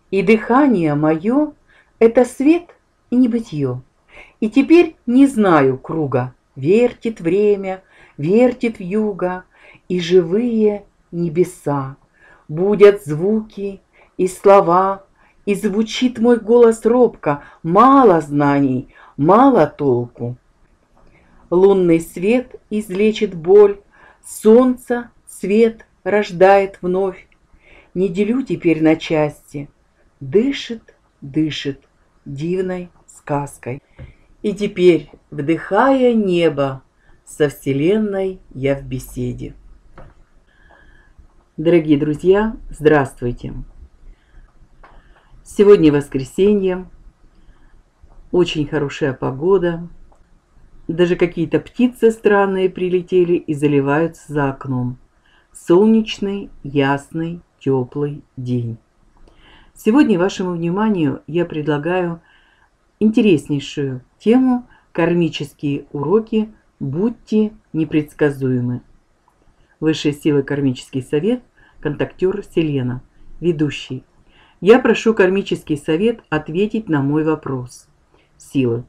И дыхание мое — это свет и небытие. И теперь не знаю круга, вертит время, вертит вьюга, и живые небеса. Будят звуки и слова, и звучит мой голос робко, мало знаний, мало толку. Лунный свет излечит боль, солнце свет рождает вновь. Не делю теперь на части, дышит, дышит дивной сказкой. И теперь, вдыхая небо, со Вселенной я в беседе. Дорогие друзья, здравствуйте! Сегодня воскресенье, очень хорошая погода. Даже какие-то птицы странные прилетели и заливаются за окном. Солнечный, ясный, теплый день. Сегодня вашему вниманию я предлагаю интереснейшую тему «Кармические уроки. Будьте непредсказуемы». Высшие силы кармический совет, контактер Селена, ведущий. Я прошу кармический совет ответить на мой вопрос. Силы.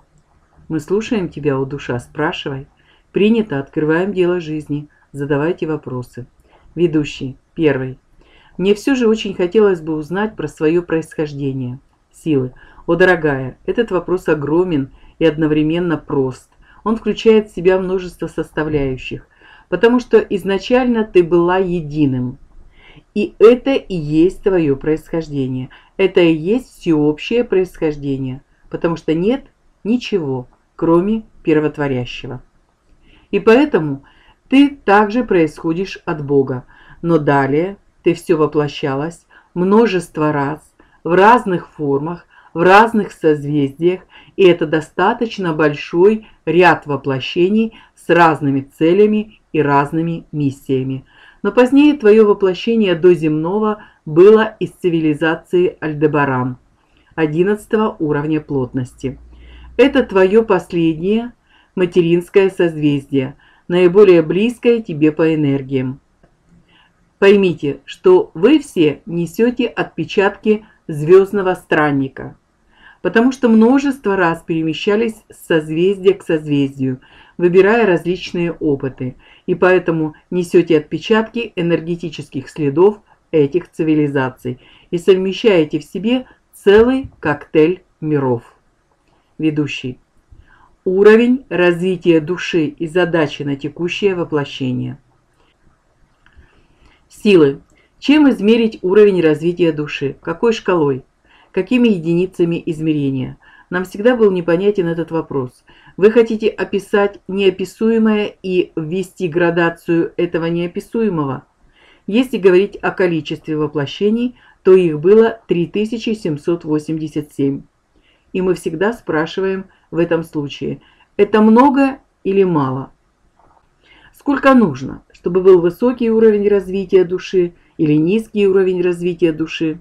Мы слушаем тебя, о душа, спрашивай. Принято, открываем дело жизни. Задавайте вопросы. Ведущий. Первый. Мне все же очень хотелось бы узнать про свое происхождение. Силы. О, дорогая, этот вопрос огромен и одновременно прост. Он включает в себя множество составляющих, потому что изначально ты была единым. И это и есть твое происхождение. Это и есть всеобщее происхождение, потому что нет ничего, кроме первотворящего. И поэтому ты также происходишь от Бога, но далее ты все воплощалась множество раз, в разных формах, в разных созвездиях, и это достаточно большой ряд воплощений с разными целями и разными миссиями. Но позднее твое воплощение до земного было из цивилизации Альдебаран, 11 уровня плотности. Это твое последнее материнское созвездие, наиболее близкое тебе по энергиям. Поймите, что вы все несете отпечатки звездного странника, потому что множество раз перемещались с созвездия к созвездию, выбирая различные опыты, и поэтому несете отпечатки энергетических следов этих цивилизаций и совмещаете в себе целый коктейль миров. Ведущий. Уровень развития души и задачи на текущее воплощение. Силы. Чем измерить уровень развития души? Какой шкалой? Какими единицами измерения? Нам всегда был непонятен этот вопрос. Вы хотите описать неописуемое и ввести градацию этого неописуемого? Если говорить о количестве воплощений, то их было 3787. И мы всегда спрашиваем в этом случае, это много или мало? Сколько нужно, чтобы был высокий уровень развития души или низкий уровень развития души?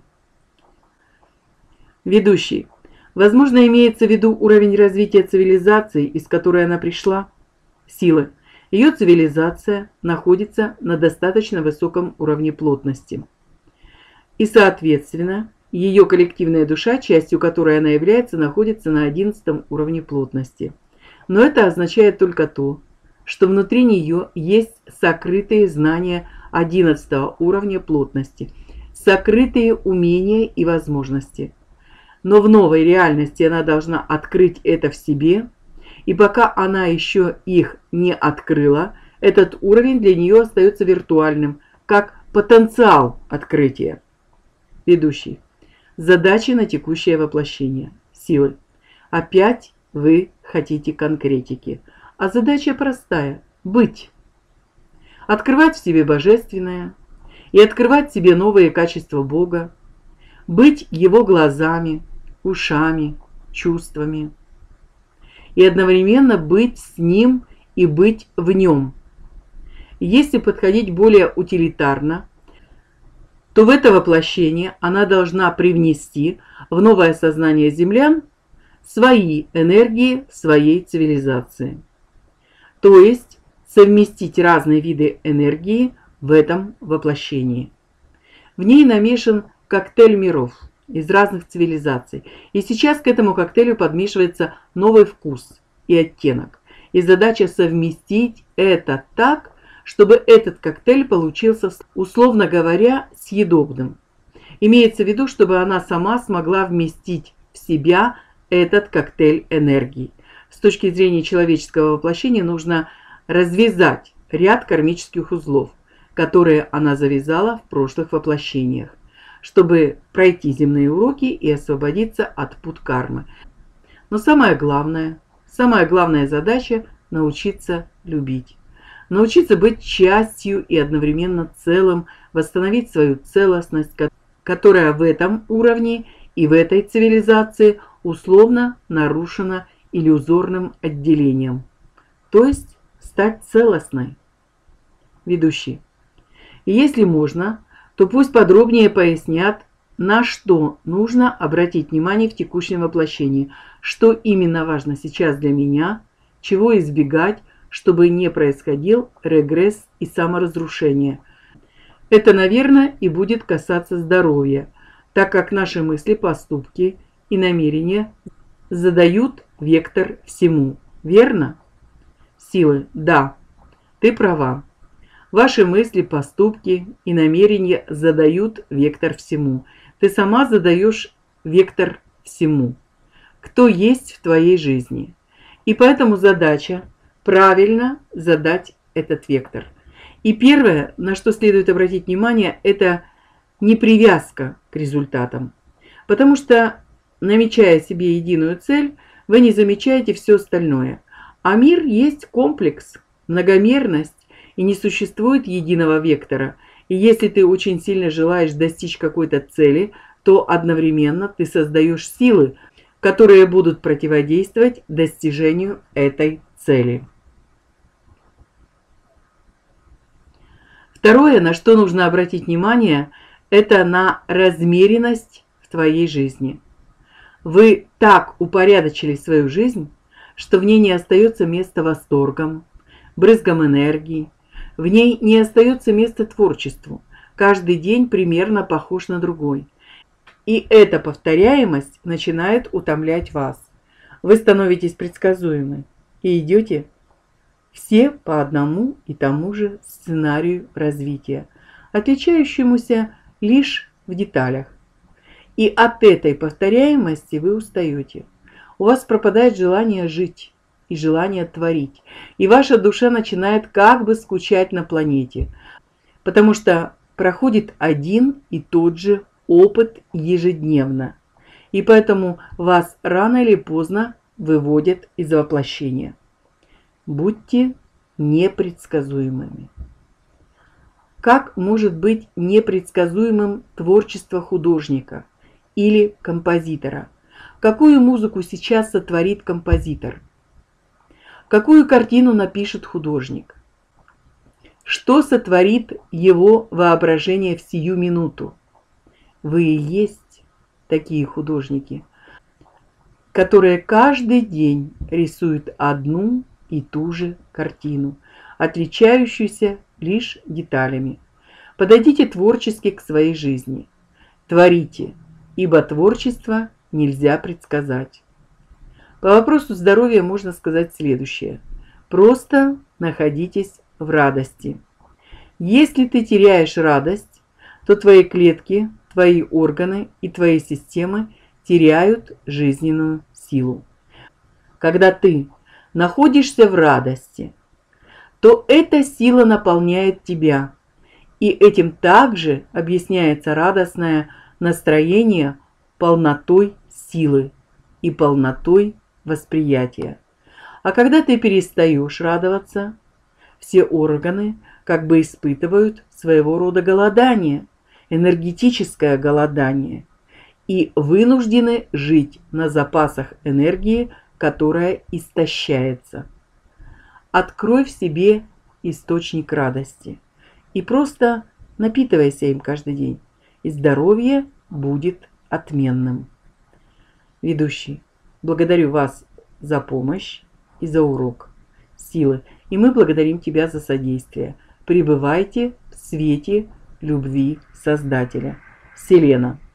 Ведущий. Возможно, имеется в виду уровень развития цивилизации, из которой она пришла. Силы. Ее цивилизация находится на достаточно высоком уровне плотности. И, соответственно, ее коллективная душа, частью которой она является, находится на 11 уровне плотности. Но это означает только то, что внутри нее есть сокрытые знания 11 уровня плотности, сокрытые умения и возможности. Но в новой реальности она должна открыть это в себе, и пока она еще их не открыла, этот уровень для нее остается виртуальным, как потенциал открытия. Ведущий. Задачи на текущее воплощение. Силы. Опять вы хотите конкретики. А задача простая – быть. Открывать в себе божественное и открывать в себе новые качества Бога. Быть Его глазами, ушами, чувствами. И одновременно быть с Ним и быть в Нем. Если подходить более утилитарно, то в это воплощение она должна привнести в новое сознание землян свои энергии своей цивилизации. То есть совместить разные виды энергии в этом воплощении. В ней намешан коктейль миров, из разных цивилизаций. И сейчас к этому коктейлю подмешивается новый вкус и оттенок. И задача совместить это так, чтобы этот коктейль получился, условно говоря, съедобным. Имеется в виду, чтобы она сама смогла вместить в себя этот коктейль энергии. С точки зрения человеческого воплощения нужно развязать ряд кармических узлов, которые она завязала в прошлых воплощениях, чтобы пройти земные уроки и освободиться от пут кармы. Но самая главная задача – научиться любить. Научиться быть частью и одновременно целым, восстановить свою целостность, которая в этом уровне и в этой цивилизации условно нарушена иллюзорным отделением. То есть стать целостной. Ведущий. И если можно, то пусть подробнее пояснят, на что нужно обратить внимание в текущем воплощении, что именно важно сейчас для меня, чего избегать, чтобы не происходил регресс и саморазрушение. Это, наверное, и будет касаться здоровья, так как наши мысли, поступки и намерения задают вектор всему. Верно? Силы. Да, ты права. Ваши мысли, поступки и намерения задают вектор всему. Ты сама задаешь вектор всему, кто есть в твоей жизни. И поэтому задача правильно задать этот вектор. И первое, на что следует обратить внимание, это не привязка к результатам. Потому что, намечая себе единую цель, вы не замечаете все остальное. А мир есть комплекс, многомерность, и не существует единого вектора. И если ты очень сильно желаешь достичь какой-то цели, то одновременно ты создаешь силы, которые будут противодействовать достижению этой цели. Второе, на что нужно обратить внимание, это на размеренность в твоей жизни. Вы так упорядочили свою жизнь, что в ней не остается места восторгам, брызгам энергии, в ней не остается места творчеству. Каждый день примерно похож на другой. И эта повторяемость начинает утомлять вас. Вы становитесь предсказуемы и идете все по одному и тому же сценарию развития, отличающемуся лишь в деталях. И от этой повторяемости вы устаете. У вас пропадает желание жить и желание творить. И ваша душа начинает как бы скучать на планете, потому что проходит один и тот же опыт ежедневно. И поэтому вас рано или поздно выводят из воплощения. Будьте непредсказуемыми. Как может быть непредсказуемым творчество художника или композитора? Какую музыку сейчас сотворит композитор? Какую картину напишет художник? Что сотворит его воображение в сию минуту? Вы и есть такие художники, которые каждый день рисуют одну и ту же картину, отличающуюся лишь деталями. Подойдите творчески к своей жизни. Творите, ибо творчество нельзя предсказать. По вопросу здоровья можно сказать следующее. Просто находитесь в радости. Если ты теряешь радость, то твои клетки, твои органы и твои системы теряют жизненную силу. Когда ты находишься в радости, то эта сила наполняет тебя, и этим также объясняется радостное настроение полнотой силы и полнотой восприятия. А когда ты перестаешь радоваться, все органы как бы испытывают своего рода голодание, энергетическое голодание, и вынуждены жить на запасах энергии, которая истощается. Открой в себе источник радости и просто напитывайся им каждый день, и здоровье будет отменным. Ведущий, благодарю вас за помощь и за урок силы, и мы благодарим тебя за содействие. Пребывайте в свете любви Создателя. Селена.